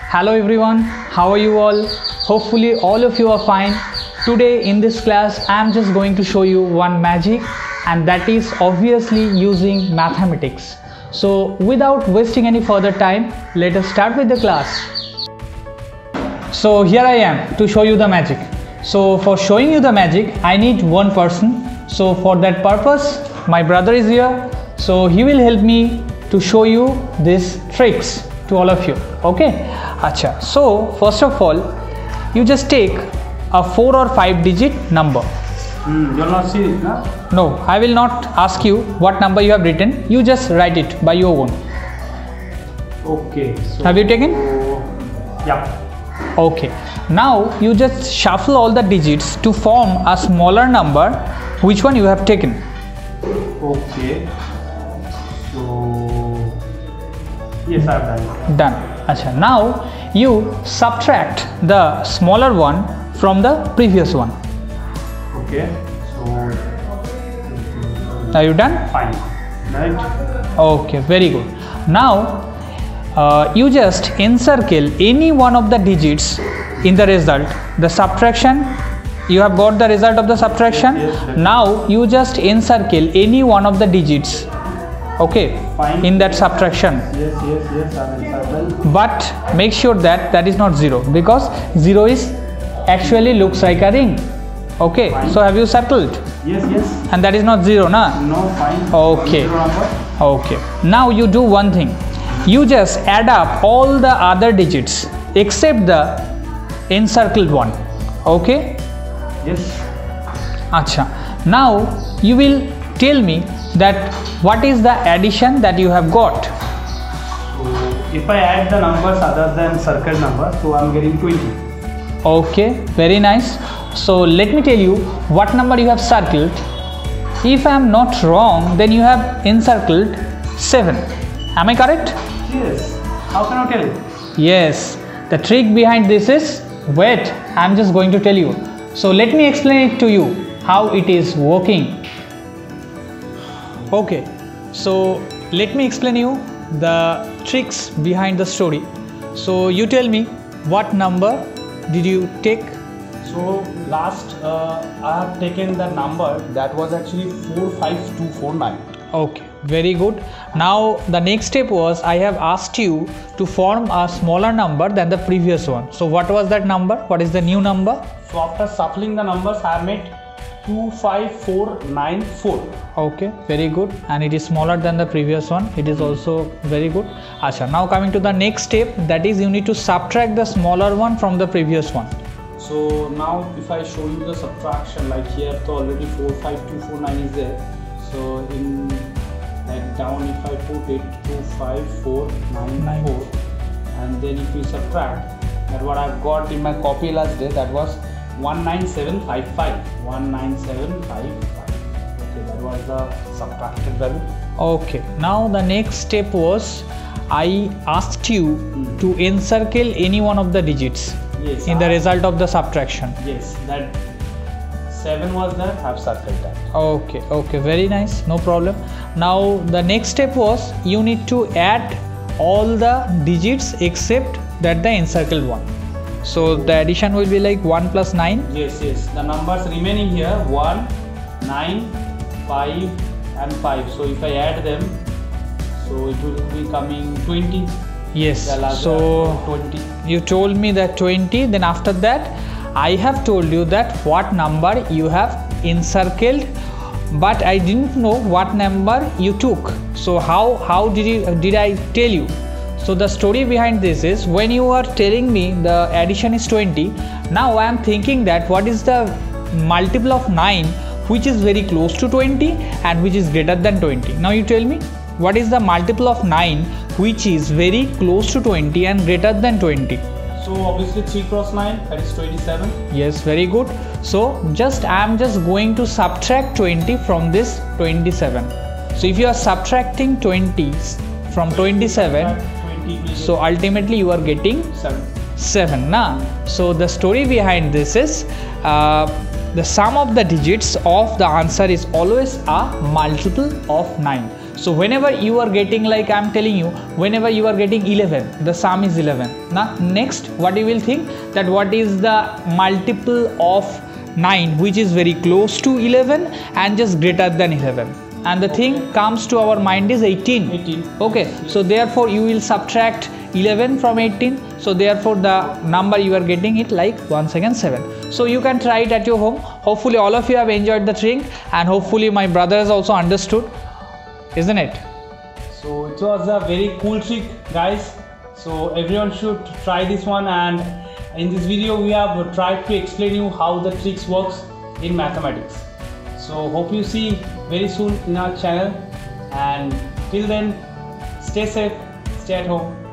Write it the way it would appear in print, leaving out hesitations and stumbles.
Hello everyone, how are you all? Hopefully all of you are fine. Today in this class I am just going to show you one magic, and that is obviously using mathematics. So without wasting any further time, let us start with the class. So here I am to show you the magic. So for showing you the magic I need one person. So for that purpose my brother is here. So he will help me to show you these tricks to all of you. Okay, acha. So first of all, you just take a 4 or 5 digit number. You'll not see it, no? No, I will not ask you what number you have written. You just write it by your own. Okay. So, have you taken? Yeah. Okay. Now you just shuffle all the digits to form a smaller number. Which one you have taken? Okay. So yes, I have done. Done. Acha. Now you subtract the smaller one from the previous one. Okay. So are you done? fine. Right. Okay, very good. Now you just encircle any one of the digits in the result. The subtraction, you have got the result of the subtraction. Yes. Now you just encircle any one of the digits. Okay, fine. in that subtraction. Yes, I will circle. But make sure that that is not 0, because 0 is actually looks like a ring. Okay, fine. So have you circled? Yes. And that is not 0, na? No, fine. Okay. Zero number. Okay. Now you do one thing. You just add up all the other digits except the encircled one. Okay? Yes. Acha. Now you will tell me that what is the addition that you have got. So if I add the numbers other than circle number, so I am getting 20. Okay, very nice. So let me tell you what number you have circled. If I am not wrong, then you have encircled 7. Am I correct? Yes. How can I tell it? Yes. The trick behind this is, wait, I am just going to tell you. So let me explain it to you how it is working. Okay, so let me explain you the tricks behind the story. So you tell me, what number did you take? So last I have taken the number that was actually 45249. Okay, very good. Now the next step was, I have asked you to form a smaller number than the previous one. So what was that number? What is the new number? So after shuffling the numbers, I have made 25494. Okay, very good. And it is smaller than the previous one. It is also very good. Acha. Now coming to the next step, that is you need to subtract the smaller one from the previous one. So now if I show you the subtraction, like here, so already 45249 is there. So in like down, if I put it 25494, and then if we subtract, that what I've got in my copy last day, that was 19755. 19755. Okay, that was the subtracted value. Okay, now the next step was, I asked you to encircle any one of the digits. Yes, in the result of the subtraction. Yes, that 7 was there, I have circled that. Okay, very nice, no problem. Now the next step was, you need to add all the digits except that the encircled one. So the addition will be like 1 plus 9. Yes, the numbers remaining here 1, 9, 5 and 5. So if I add them, so it will be coming 20. Yes, so 20. You told me that 20, then after that I have told you that what number you have encircled, but I didn't know what number you took. So how did I tell you? So the story behind this is, when you are telling me the addition is 20, now I am thinking that what is the multiple of 9 which is very close to 20 and which is greater than 20. Now you tell me, what is the multiple of 9 which is very close to 20 and greater than 20? So obviously 3 cross 9, that is 27. Yes, very good. So I am just going to subtract 20 from this 27. So if you are subtracting 20 from 27, so ultimately you are getting 7. So the story behind this is, the sum of the digits of the answer is always a multiple of 9. So whenever you are getting, like I'm telling you, whenever you are getting 11, the sum is 11. Now next what you will think, that what is the multiple of 9 which is very close to 11 and just greater than 11, and the thing comes to our mind is 18. Okay, so therefore you will subtract 11 from 18, so therefore the number you are getting it like once again 7. So you can try it at your home. Hopefully all of you have enjoyed the trick, and hopefully my brother has also understood, isn't it? So it was a very cool trick, guys. So everyone should try this one, and in this video we have tried to explain you how the tricks works in mathematics. So hope you see very soon in our channel, and till then stay safe, stay at home.